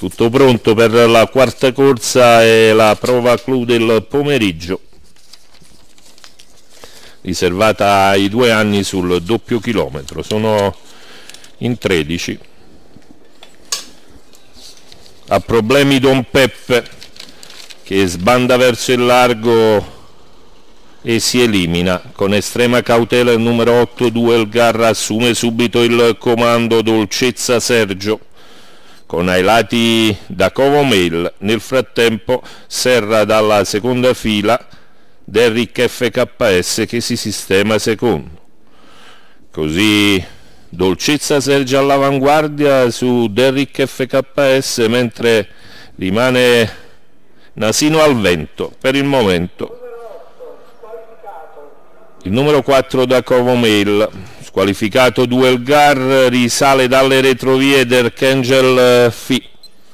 Tutto pronto per la quarta corsa e la prova clou del pomeriggio, riservata ai 2 anni sul doppio chilometro. Sono in 13. Ha problemi Don Peppe, che sbanda verso il largo e si elimina. Con estrema cautela il numero 8 Duel Garra assume subito il comando. Dolcezza Sergio con ai lati da Covomail. Nel frattempo serra dalla seconda fila Derrick FKS che si sistema secondo. Così Dolcezza Sergio all'avanguardia su Derrick FKS, mentre rimane nasino al vento per il momento il numero 4 da Covomail. Squalificato Duel Gar, risale dalle retrovie Derkangel Fi.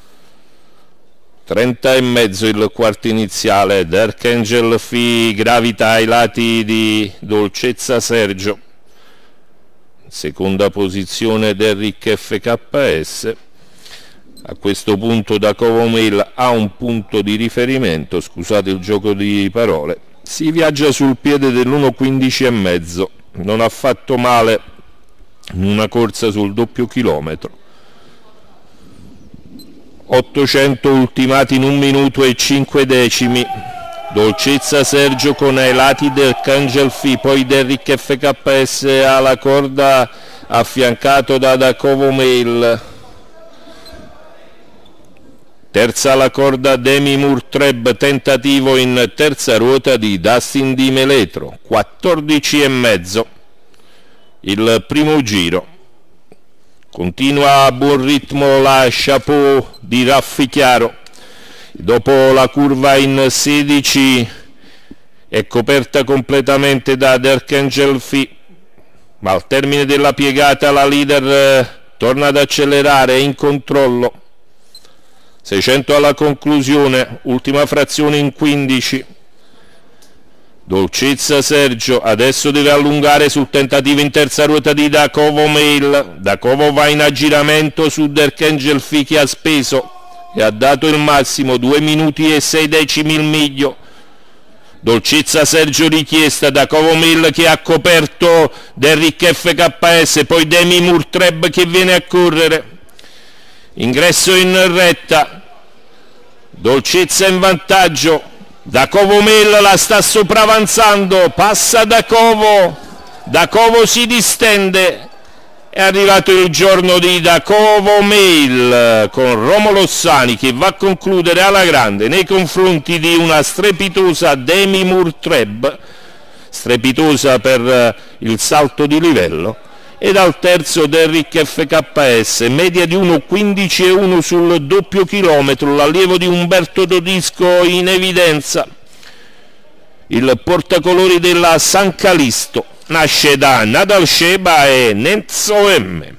30,5 il quarto iniziale. Derkangel Fi gravita ai lati di Dolcezza Sergio. Seconda posizione Derrick FKS. A questo punto da Covomail ha un punto di riferimento, scusate il gioco di parole. Si viaggia sul piede dell'1,15,5. Non ha fatto male in una corsa sul doppio chilometro. 800 ultimati in 1 minuto e 5 decimi. Dolcezza Sergio con ai lati del Derkangel Fi, poi Derrick FKS alla corda affiancato da Covomail. Terza alla corda Demi Murtreb, tentativo in terza ruota di Dustin Di Meletro. 14,5 il primo giro. Continua a buon ritmo la Chapeau di Raffi Chiaro. Dopo la curva in 16 è coperta completamente da Derkangel Fi, ma al termine della piegata la leader torna ad accelerare, è in controllo. 600 alla conclusione, ultima frazione in 15. Dolcezza Sergio adesso deve allungare sul tentativo in terza ruota di da Covomail. Da Covo va in aggiramento su Derkangel Fi che ha speso e ha dato il massimo, 2 minuti e 6 decimi il miglio. Dolcezza Sergio richiesta da Covomail che ha coperto Derrick FKS, poi Demi Murtreb che viene a correre. Ingresso in retta, Dolcezza in vantaggio, da Covomail la sta sopravanzando, passa da Covo si distende, è arrivato il giorno di da Covomail con Romolo Sani che va a concludere alla grande nei confronti di una strepitosa Demi Murtreb, strepitosa per il salto di livello, e dal terzo Derrick FKS, media di 1,15,1 sul doppio chilometro, l'allievo di Umberto Todisco in evidenza. Il portacolori della San Calisto nasce da Nadal Sheba e Nenzo M.